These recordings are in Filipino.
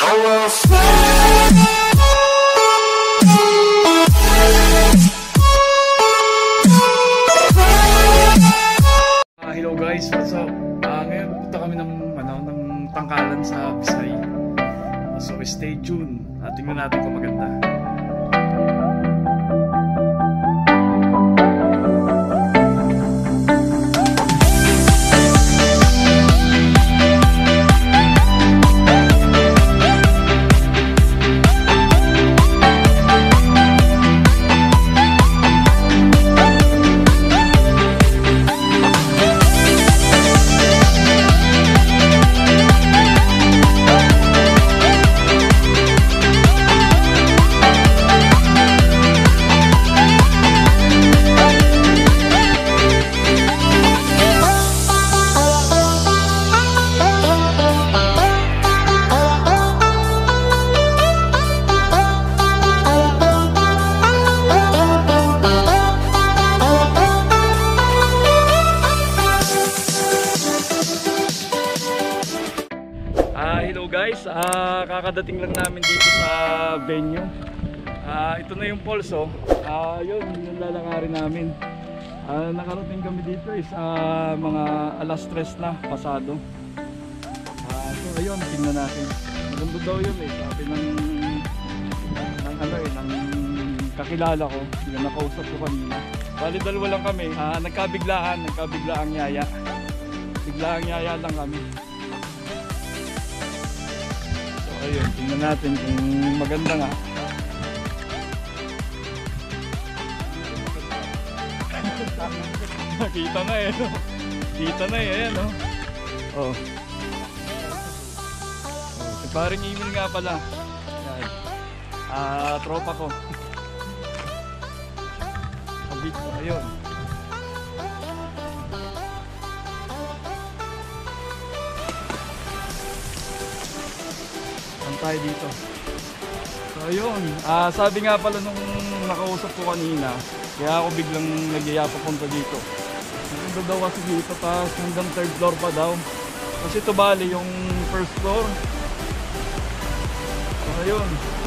Hello guys, what's up? Ngayon pupunta kami ng tangkalan sa Bisay. So stay tuned. Tingnan natin kung maganda. Hello guys, kakadating lang namin dito sa venue. Ito na yung falls, oh. Yun, yung lalakarin namin. Nakarating kami dito is mga alas 3 na pasado. So ayun, tingnan natin. Maganda daw yun eh, sabi ng kakilala ko, yung nakausap ko kanina. Bali dalawa lang kami, nagkabiglaang yaya. Biglaang yaya lang kami. Ayun, tingnan natin kung maganda nga. Kita na eh, no? Kita na eh, ayan, no? Oh. Si paring Emil nga pala. Yan. Tropa ko. Kabit ko, ayun. Tayo dito. So ayun, sabi nga pala nung nakausap ko kanina, kaya ako biglang nagyaya papunta dito. Nandun daw kasi dito, tapos hanggang 3rd floor pa daw. Kasi ito bali yung 1st floor. So ayun,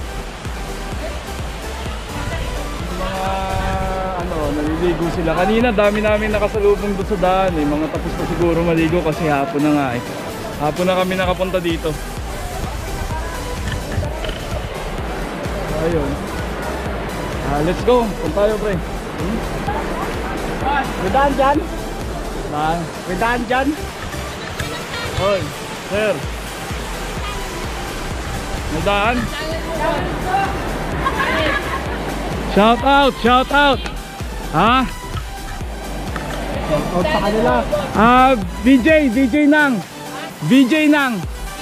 yung mga naliligo sila. Kanina dami namin nakasalubong doon sa daan eh. Mga tapos na siguro maligo kasi hapon na nga eh. Hapon na kami nakapunta dito. Ayun. Let's go. Punta tayo, pre. May daan dyan? May daan dyan? Hoy, sir. May daan? Shout out, shout out. Ha? Shout out sa kanila. VJ Nang. VJ Nang.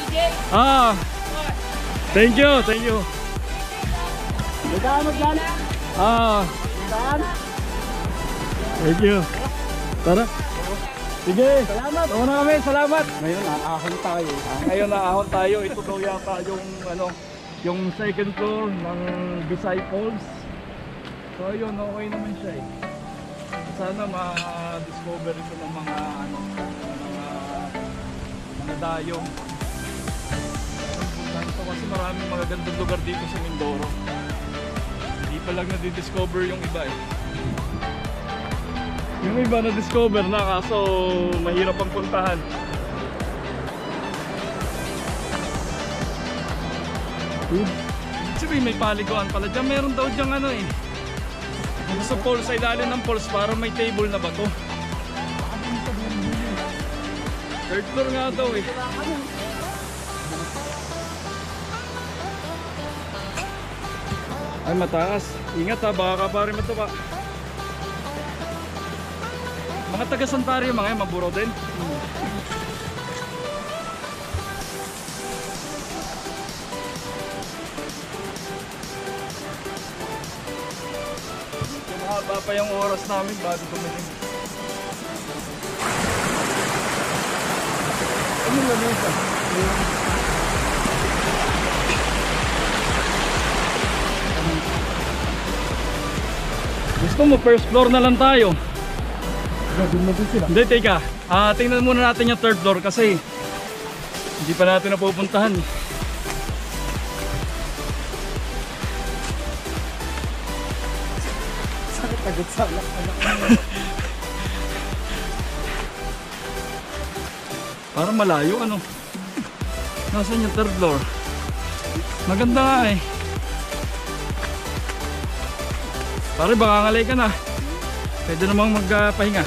Thank you, thank you. Daan mo dyan? Daan? Thank you. Tara. Sige. Salamat. Tama na kami, salamat. Ngayon naahon tayo. Ngayon naahon tayo. Ito daw yata yung 2nd floor ng Bisay Falls. So ayun, okay naman siya eh. Sana ma-discover ito ng mga dayo. Ito kasi maraming magagandang lugar dito sa Mindoro. Hindi pa lang na-discover yung iba eh. Yung iba na-discover na kaso mahirap ang puntahan. Sabi may paliguan pala dyan. Meron daw dyan eh. Sa falls, sa ilalim ng falls para may table na bato. 3rd floor nga daw eh. Ay mataas. Ingat ha, baka ka pare matuka. Mga taga Santari mga yan, maburo din. Mahaba pa yung oras namin bago dumating. Ano lang yun sa? Gusto mo first floor na lang tayo? Hindi, teka. Tingnan muna natin yung 3rd floor kasi hindi pa natin napupuntahan. Tagot sa anak. Parang malayo ano. Nasaan yung third floor? Maganda nga eh. Pare baka ngalay ka na. Pwede namang magpahinga.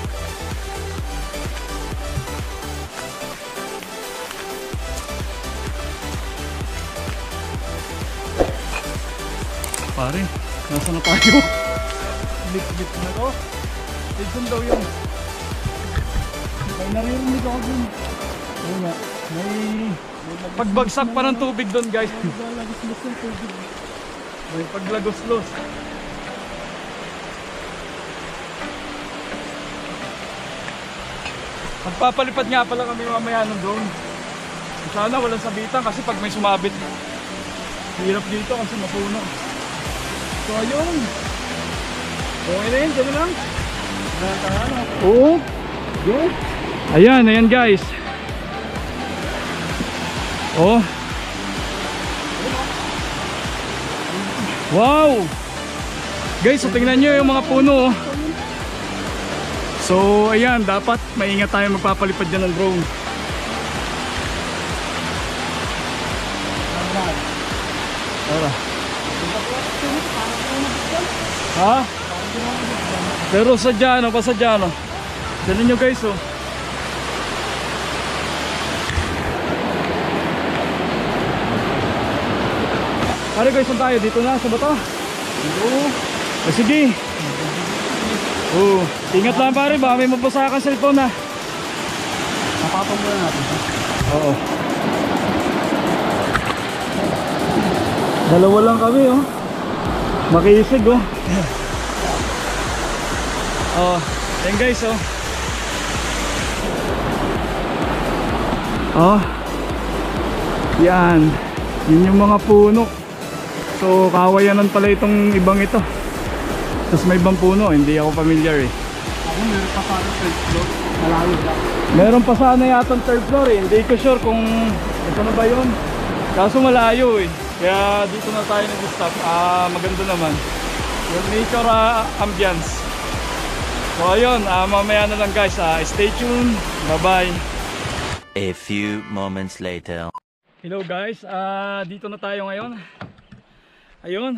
Pare, nasa na tayo? Lit-lit na to. Tigsan daw yun. May naririnig ako dun. Oo nga. May pagbagsak pa ng tubig doon guys. Lagos-los ng tubig. May paglagos-los. Magpapalipad nga pala kami mamaya ng drone. Sana walang sabitan kasi pag may sumabit, hirap dito kasi mapuno. So ayun. Okay na yun, gano'n lang. Oo. Good. Ayan guys. Oh. Wow. Guys, so tingnan nyo yung mga puno. Oh. So ayan, dapat maingat tayo magpapalipad dyan ng drone. Tara. Ha? Pero sadya ano, pasadya ano. Dali nyo guys oh. Pare guys, saan tayo? Dito na, sa bato. Sige. Ingat lang pare, baka may mabasa ka cellphone na. Napatong muna natin. Oo. Dalawa lang kami oh. Makisig oh. Oh, yan guys oh. Oh. Yan. Yun yung mga puno. So kawayanan pala itong ibang ito. Tapos may ibang puno, hindi ako familiar eh. Ako meron pa sana third floor. Malayo lang. Meron pa sana yata third floor eh. Hindi ko sure kung ito na ba yun. Kaso malayo eh. Kaya dito na tayo nag-stop. Maganda naman. Yung nature ambience. So ayun, mamaya na lang guys. Stay tuned. Bye bye. A few moments later. Hello guys, dito na tayo ngayon. Ayun.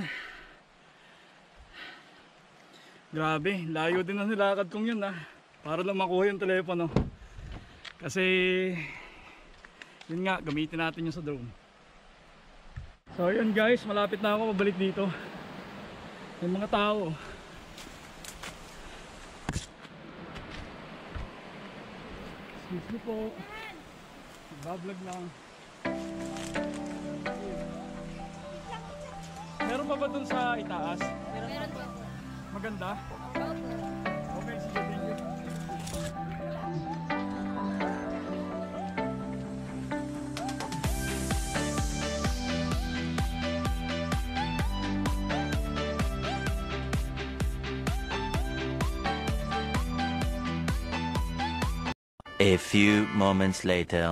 Grabe, layo din ang nilakad kong yun para lang makuha yung telepono. Kasi yun nga, gamitin natin yung sa drone. So yun guys, malapit na ako mabalik dito. May mga tao. Excuse me po. Nagbablog lang. Meron pa ba dun sa itaas? Meron po. Maganda? Okay, sige, thank you. A few moments later.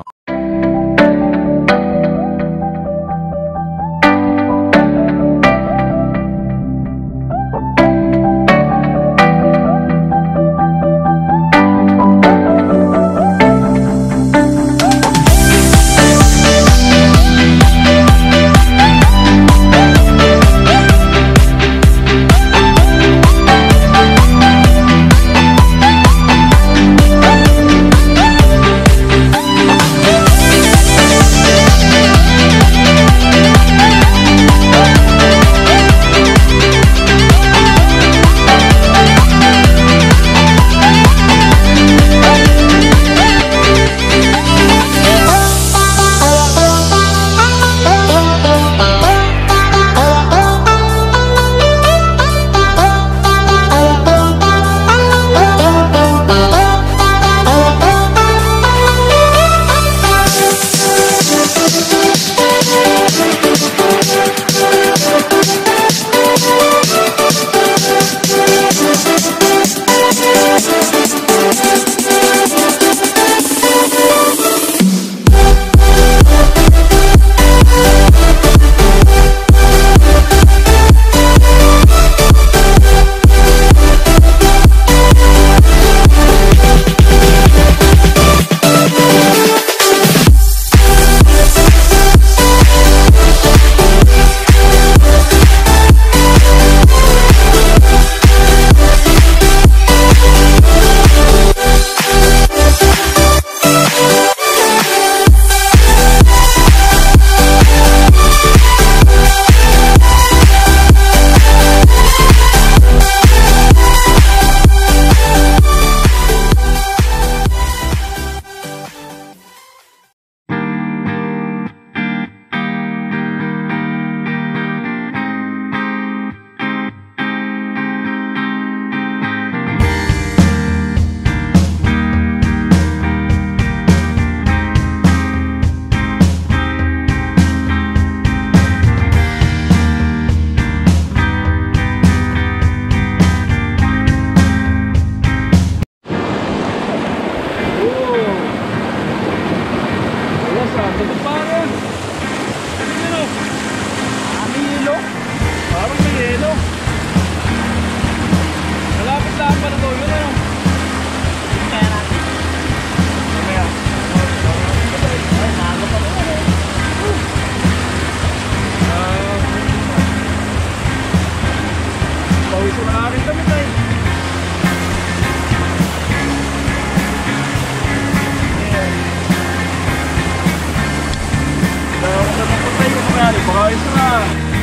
Yan, ipakain sa na.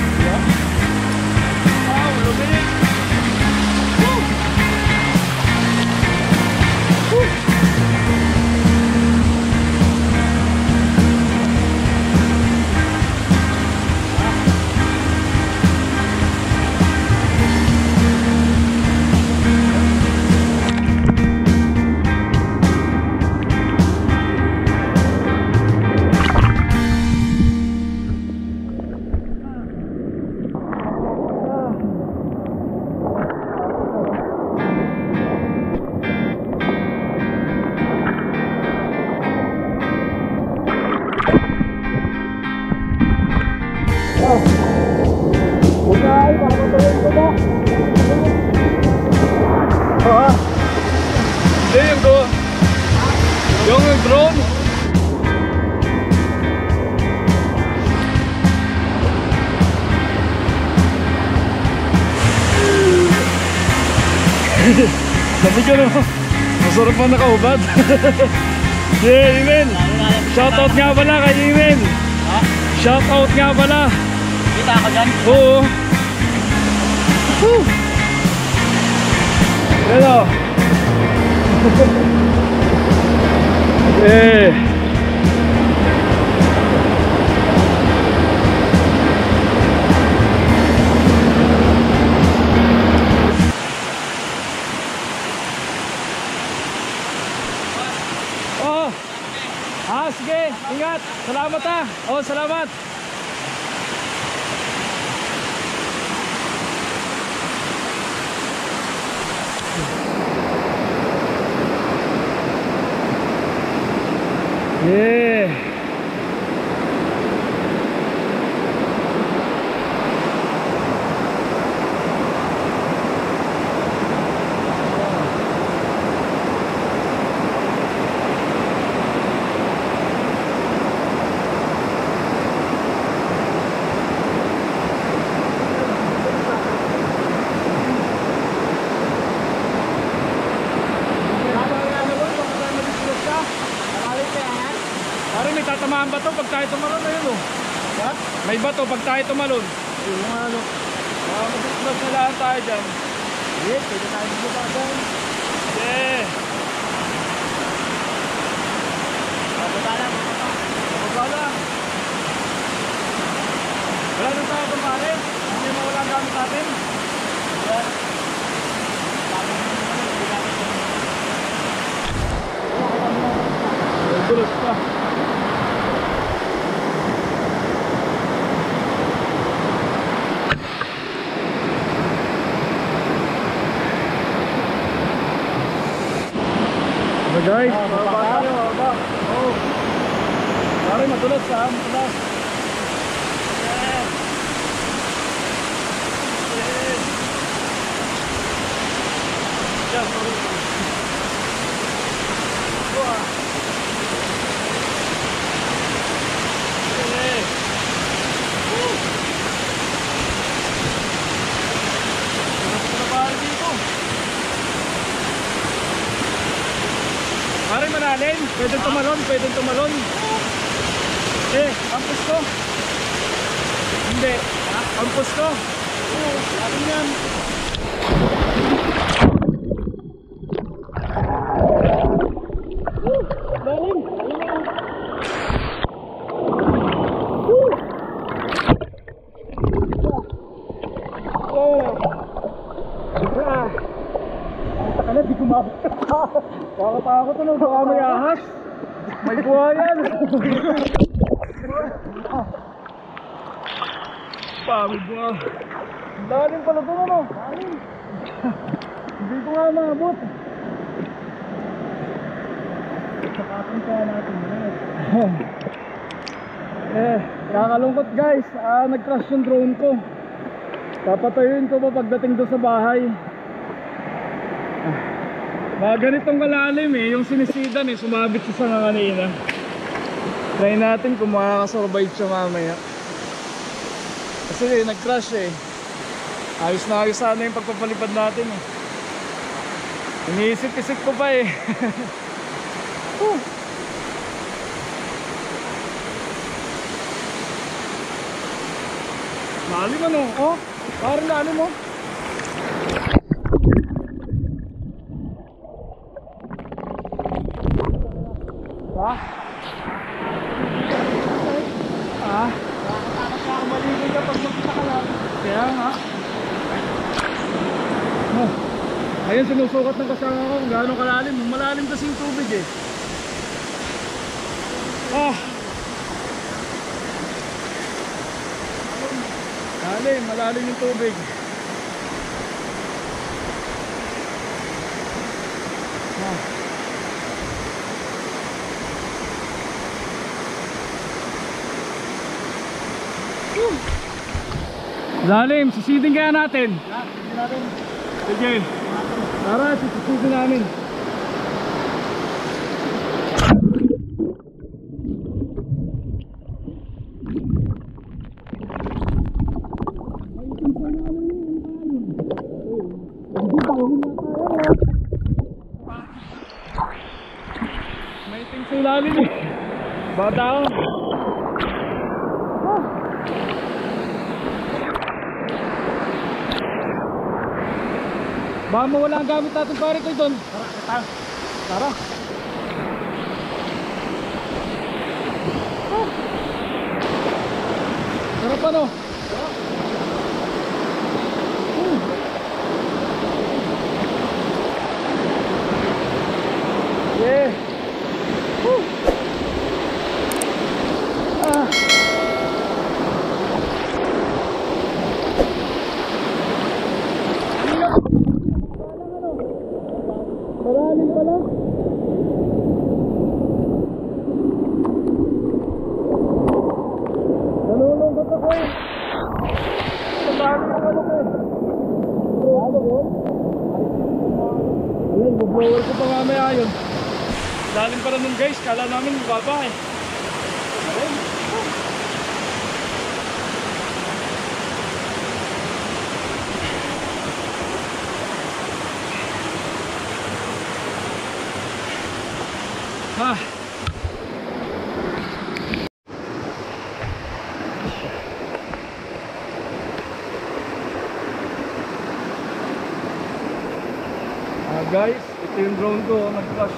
Wow, lumig. Woo! Woo! Yung drone. Sabi ka naman, masarap pa nakahubad. Yeah, Imen. Shoutout nga pala kay Imen. Shoutout nga pala. Kita ako dyan. Oo. Woo! Hello. Eh. Oh. Sige, ingat. Salamat ah. Oh, salamat. Yeah. Pare, may tatamaan ba to pag tayo tumalon? Ayun o. May bato pag tayo tumalon. Yung ano. Mag-discuss na lahat tayo dyan. Yes, pwede tayo bumaba dyan. Yeah. Bumaba lang. Baba lang. Wala na tayo itong pare. Hindi mo wala ang gamit natin. Gulos pa. Guys, baba tayo, baba. Oh. Pare, madulas ha, madulas. Yeah. Yeah. Yeah, sorry. Wah. Yeah. Woo. Ano pare dito? Pare, malalim. Pwedeng tumalon, pwedeng tumalon. Eh, ampus ko. Hindi. Ampus ko. Oo, atin yan. Lalim. Takala, di kumabot. Kakatakot ano, baka may ahas. May buhayan. May buha. Lalim pala ito ano. Lalim. Hindi ko nga maabot. Sakapin kaya natin. Kakalungkot guys. Nag-crash yung drone ko. Papatayuin ko pa pagdating doon sa bahay. Mga ganitong kalalim yung sinisidan sumabit siya sa kanina. Try natin kung makakasurvive siya mamaya. Kasi nag-crash ayos na ayos sana yung pagpapalipad natin Iniisip-isip ko pa Lalim ano? Oh, parang lalim mo. Ha? Ah? Nakakatakot ka kung maligo ka pag magkita ka lang. Kaya nga. Oh. Ayun, sinusukat ng kasama ko kung gaano kalalim. Malalim kasing tubig eh. Ah. Malalim yung tubig. Ah. Lalim, sisiding kaya natin. Hindi natin. Sige. Tara, sisiding namin. May tingso lalim eh. Bata ako. Baka mawala ang gamit natin pare ko doon. Tara. Tara. Sarap ano? Yeah. Ah. Malalim pala. Nalulungkot ako eh. Malalim yung ano ko eh. Ano yun? Ayun, bublower ko pa mamaya yun. Lalim pala nun guys, kala namin baba eh. Ayun. Ah. Guys, ito yung drone ko, nag-crash.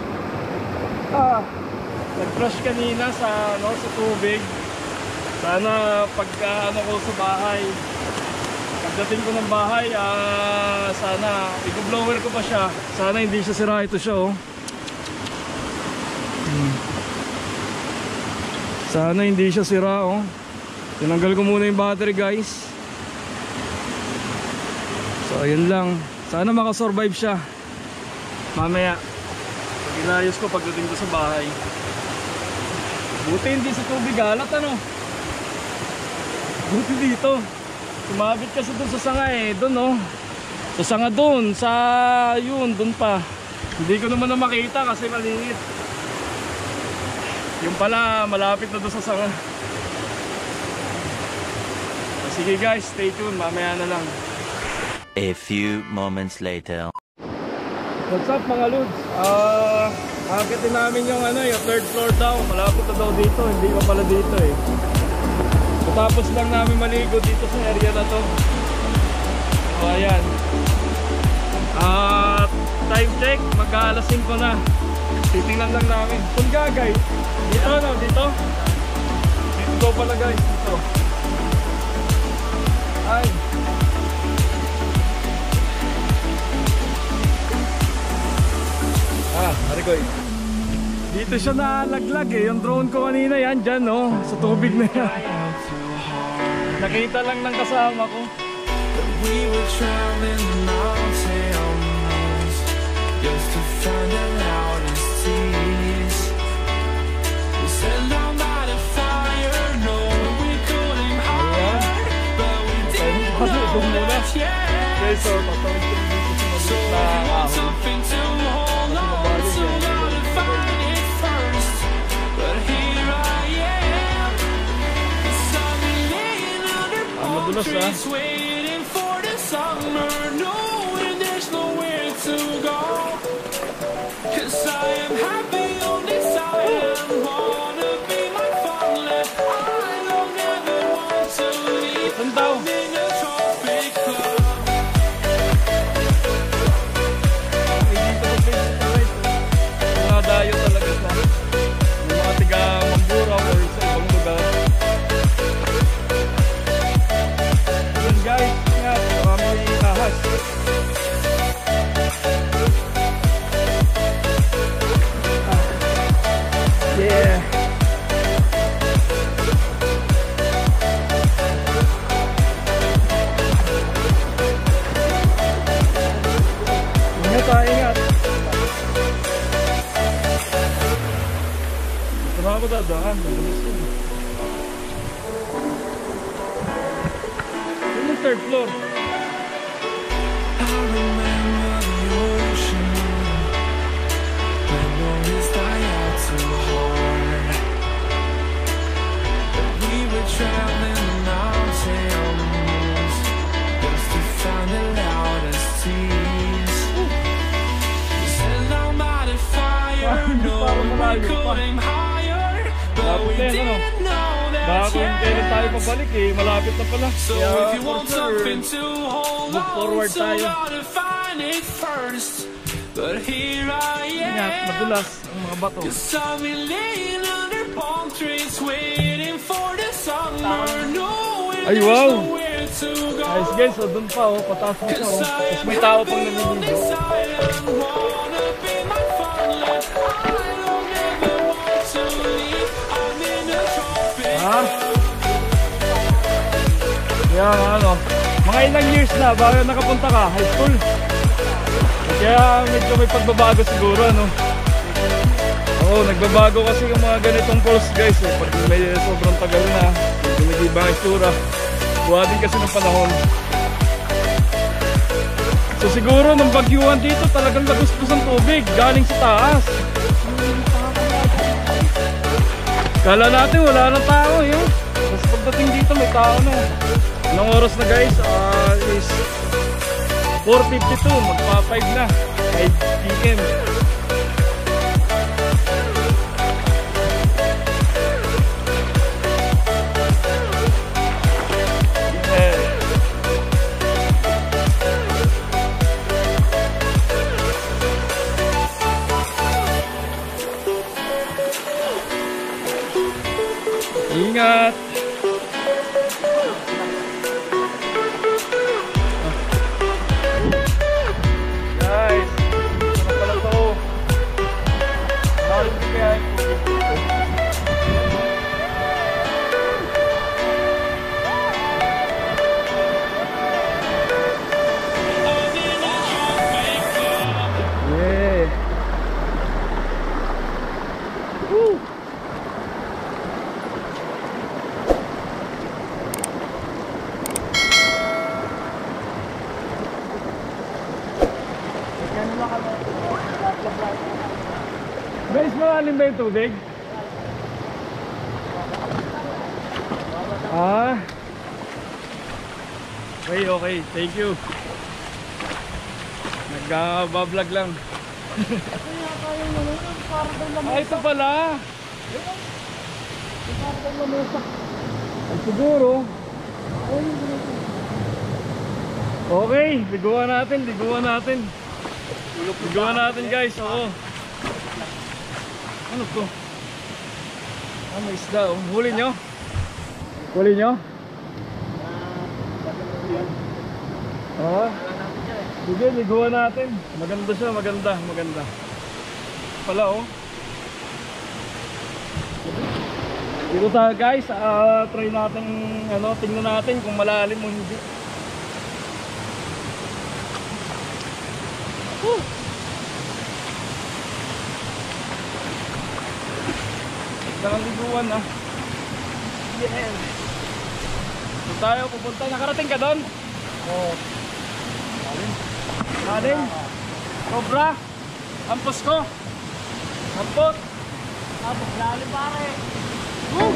Nag-crash kanina sa sa tubig. Sana pagka ko sa bahay, pagdating ko ng bahay, sana i-blower ko pa siya. Sana hindi siya sira. Ito siya oh. Sana hindi siya sira oh. Tinanggal ko muna yung battery guys. So ayun lang. Sana makasurvive siya mamaya pag inayos ko pagdating ko sa bahay. Buti hindi sa tubig alat ano. Buti dito. Sumabit kasi dun sa sanga eh. Dun oh. Sa sanga dun. Sa yun. Dun pa. Hindi ko naman na makita kasi maliit. Yung pala malapit na doon sa sanga. Sige guys, stay tuned, mamaya na lang. A few moments later. What's up mga lods? Akitin namin yung yung third floor daw. Malapit na daw dito, hindi pa pala dito eh. Tapos lang namin maligo dito sa area na to. So ayan. Time check, mag-aalas 5 na. Titingnan lang namin. Kung gagay, dito no, dito. Dito pala guys, dito. Ay. Arikoy. Dito siya nalaglag eh. Yung drone ko kanina yan dyan no, sa tubig na yan. Nakita lang ng kasama ko. We were traveling the mountains just to find the loudest seas. We set down by the fire, no, we couldn't hide, but we didn't know that yet. So, tatawid ko dito So sa we want something to hold on to, gotta find it first. But here I am, suddenly laying under palm trees, waiting for the summer, knowing there's nowhere to go. 'Cause I am happy on this island, wanna be my farmland. I don't ever want to leave. third floor. I remember the ocean when always die out too hard. We were traveling the mountains just to find the loudest tears. We set our mighty fire, no we could aim higher, but we didn't know that Baka kung kailan tayo pabalik eh, malapit na pala. So Kaya if you for want sure, something to hold look on forward to, tayo. gotta find it first. But here I Ingat, am, madulas ang mga bato. 'cause I've been laying under palm trees, waiting for the summer, knowing Ay, there's wow. nowhere to go. Ayos guys, so dun pa oh, pataas mo siya oh. 'Cause I Tapos am may tao pang living on naniligo. this island, wanna be my funland. I don't ever want to leave, I'm in a tropic. Ha? Kaya ano, mga ilang years na bago nakapunta ka, high school. Kaya medyo may pagbabago siguro ano. Oo, nagbabago kasi yung mga ganitong falls guys eh. Pag may sobrang tagal na, medyo nag-iba ang itsura. Buha din kasi ng panahon. So siguro nung bagyuhan dito talagang lagustos ang tubig galing sa taas. Kala natin wala na tao yun. Tapos pagdating dito may tao na. Anong oras na guys? Is 4:52, magpa 5 na. 5 PM. Ingat! Guys, ito na pala to. Maraming kaya yeah. Woo! Guys, malalim ba yung tubig? Ah. Okay, okay. Thank you. Nag-vlog lang. Ah, ito pala. Ay, siguro. Okay, liguan natin, liguan natin. Liguan natin guys, oo. Ano to? Ah, may isda oh. Huli nyo? Huli nyo? Oo. Sige, liguan natin. Maganda siya, maganda, maganda. Pala oh. Dito tayo guys, try natin, ano, tingnan natin kung malalim o hindi. Dalang liguan na. Yes. So tayo pupunta. Nakarating ka doon? Oo. Lalim. Lalim. Cobra. Ampos ko. Ampot. Ampos lalim pare. Woo!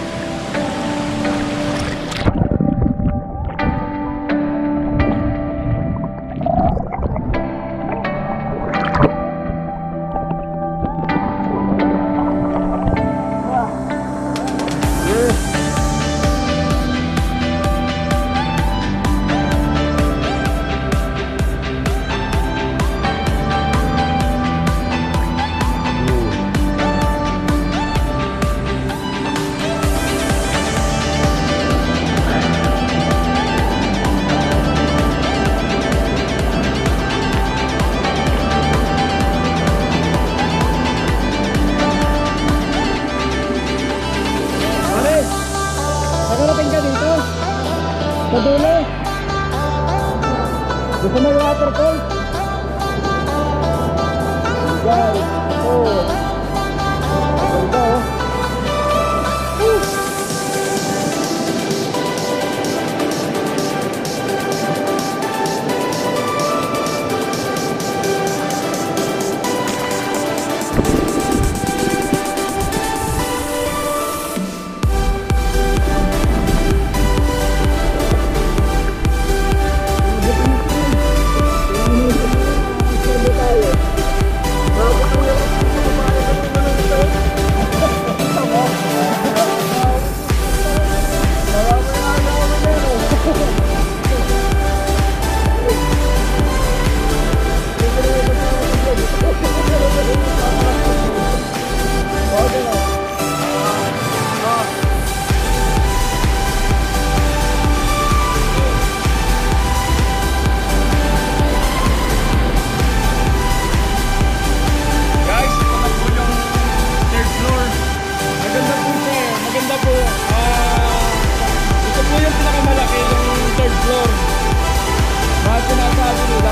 Nakarating ka dito? Sa dulo? Gusto mo yung waterfall? Guys, ito. Ganda oh. floor. Bakit sinasabi nila?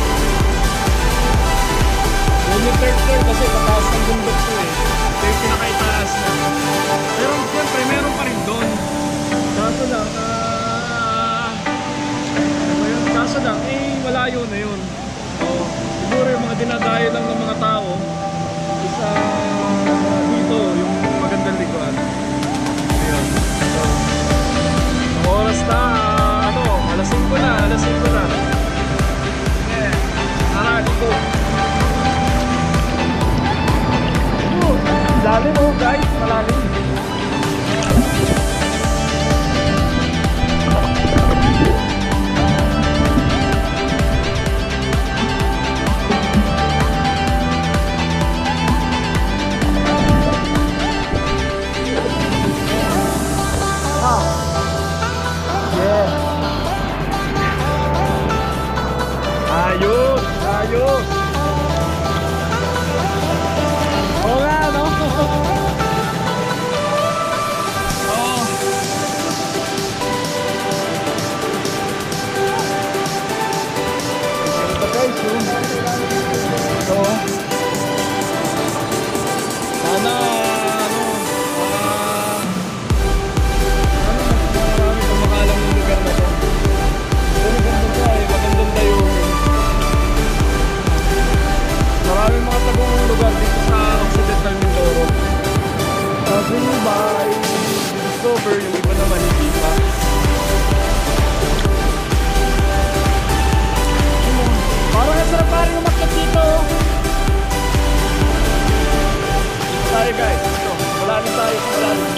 Yun yung third floor kasi pataas ng bundok ko eh. Ito yung pinakaitaas na. Pero siyempre meron pa rin doon. Kaso lang, kaso lang, malayo na yun. So, siguro yung mga dinadayo lang ng mga tao isa dito, yung magandang likuan. Ayun. So, ang oras na, alas 5 na. Yeah. Tara, dito. Lalim oh guys, malalim. Ayos! Oo nga, no? Oh. Ito guys, yun. Ito. Sana, marami pang makalam ng lugar na to. Pero ganda to ay, magandang dayuhin. Maraming mga tagong lugar dito sa Occidental Mindoro. Sabi nyo ba ay discover, yung iba naman hindi pa. Parang nasarap pa rin umakyat dito. Tayo guys, ito, malalim tayo sa malalim.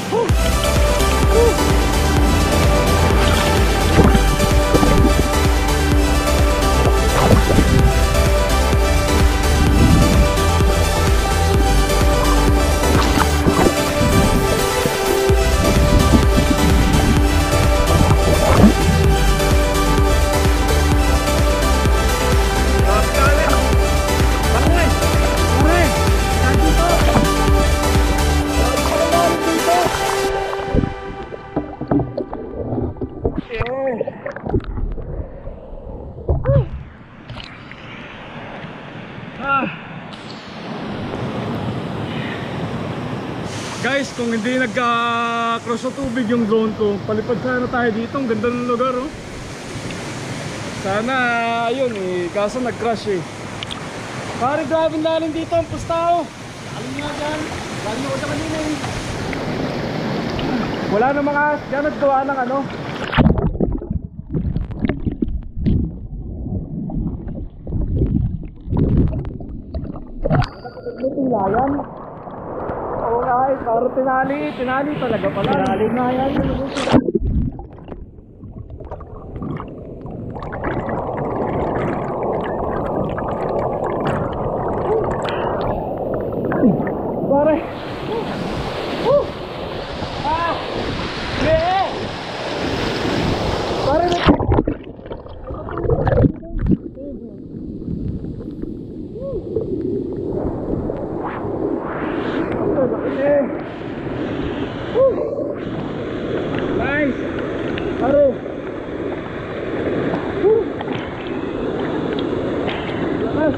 Guys, kung hindi nagka-cross sa tubig yung drone ko, palipad sana tayo dito. Ang ganda ng lugar, oh. Sana, ayun eh, kaso nag-crash eh. Pare, grabe lalim dito ang pustao. Lalim nga dyan. Lalim ako sa kanina eh. Wala na mga dyan naggawa ng ano. Layan. Oo nga eh, parang tinali talaga pala. Tinali nga yan. Pare. Yeah. Pare. Nice. Pare. Lakas.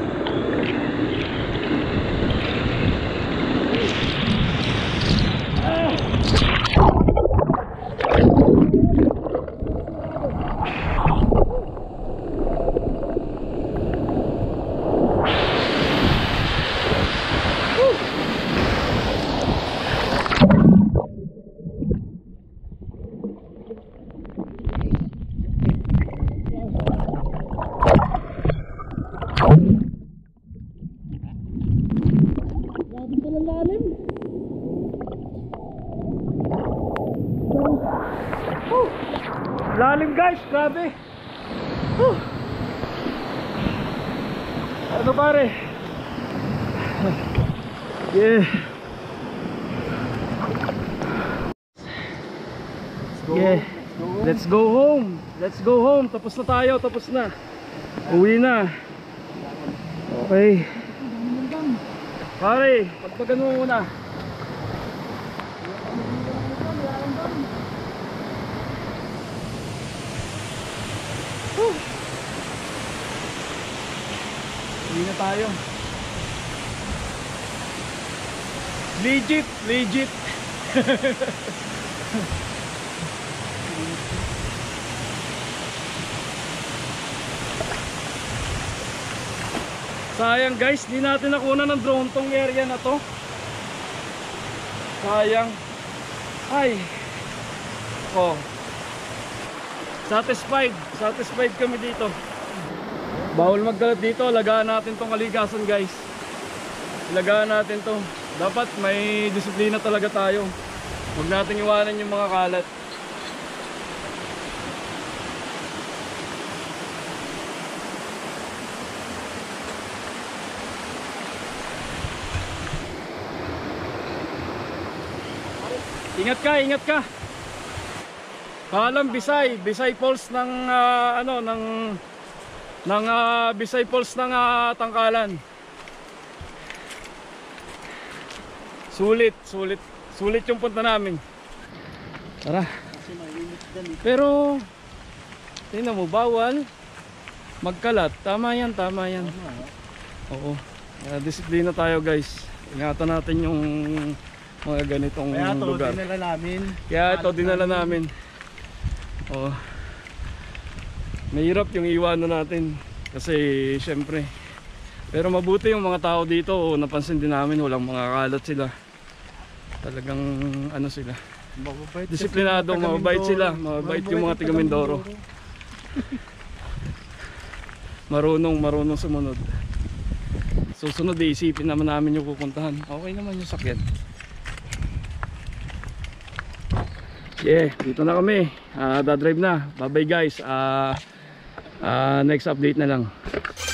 Lalim guys, grabe. Ano pare? Yeah. Yeah. Let's go home. Let's go home. Tapos na tayo, tapos na. Uwi na. Okay. Pare, pagpagan mo muna. Hindi na tayo. Legit, legit. Sayang guys, di natin nakuna ng drone tong area na to. Sayang. Ay. Oh. Satisfied kami dito. Bawal magkalat dito, alagaan natin tong kaligasan guys. Alagaan natin to. Dapat may disiplina talaga tayo. Huwag natin iwanan yung mga kalat. Ingat ka, ingat ka. Paalam Bisay Falls ng Bisay Falls ng Tangkalan. Sulit yung punta namin. Tara. Pero tingnan mo, bawal magkalat. Tama yan. Oo. Disiplina tayo guys. Ingatan natin yung mga ganitong lugar. Kaya ito dinala namin. Oh. Mahirap yung iwanan natin kasi syempre. Pero mabuti yung mga tao dito, napansin din namin walang mga kalat sila. Talagang ano sila. Disiplinado, mababait sila. Mababait yung mga taga Mindoro. Marunong sumunod. Susunod iisipin naman namin yung pupuntahan. Okay naman yung sakyan. Yeah, dito na kami. Dadrive na. Bye bye guys. Next update na lang.